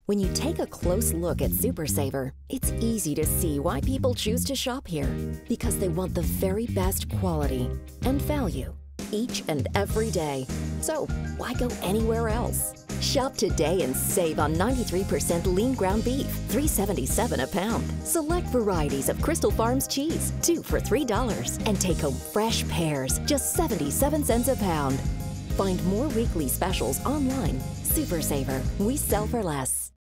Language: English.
When you take a close look at Super Saver, it's easy to see why people choose to shop here. Because they want the very best quality and value each and every day. So why go anywhere else? Shop today and save on 93% lean ground beef, $3.77 a pound. Select varieties of Crystal Farms cheese, 2 for $3. And take home fresh pears, just 77 cents a pound. Find more weekly specials online. Super Saver, we sell for less.